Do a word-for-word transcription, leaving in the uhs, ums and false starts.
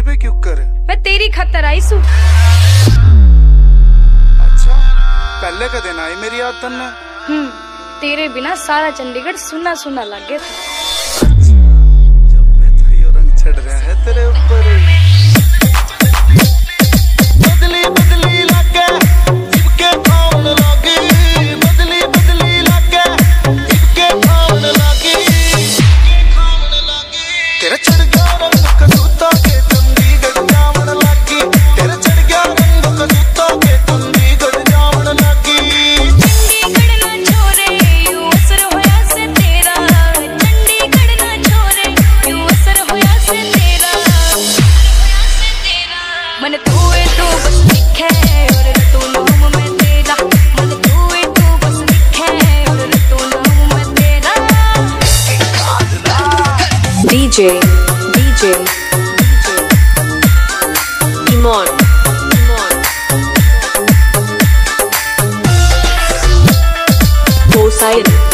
पे क्यों कर? मैं तेरी खतर आई सू। अच्छा, पहले का दिन आई मेरी याद तन्ने। हम्म, तेरे बिना सारा चंडीगढ़ सुना सुना लगे था। अच्छा, जब मैं तो यो रंग चढ़ रहा है तेरे ऊपर। बदली बदली लागे जिबके पावन लागे, बदली बदली लागे जिबके पावन लागे, तेरा चढ़ गया रंग कसूता के चंडीगढ़ जावन लागी, तेरा चढ़ गया रंग कसूता के चंडीगढ़ जावन लागी। चंडीगढ़ ना छोरे यूं असर होया से तेरा, चंडीगढ़ ना छोरे यूं असर होया से तेरा, मन तू है तू बस दिखे और तू नाम मैं तेरा, मन तू है तू बस दिखे और तू नाम मैं तेरा। DJ DJ Emon Emon होसाइन।